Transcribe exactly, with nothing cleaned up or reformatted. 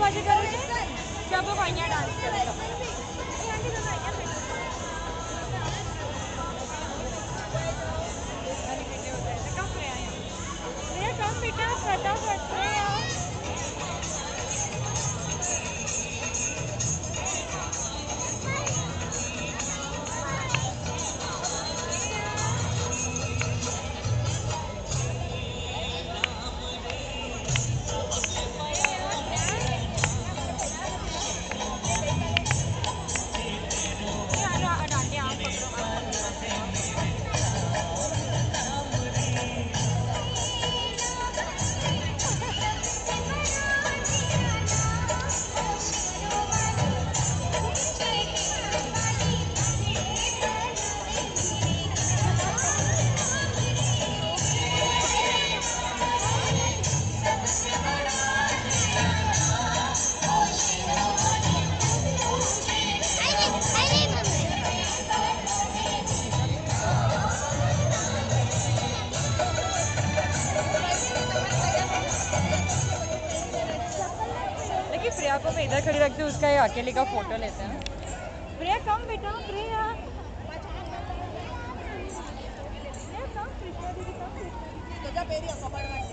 बाजी करो जब वो वहीं डांस करेगा। कम बेटा फटाफट प्रिया को मैं इधर खड़ी रखती हूँ, उसका ये अकेले का फोटो लेते हैं। प्रिया कम बेटा, प्रिया प्रिया कम, कृष्णा दीदी कम, कृष्णा दीदी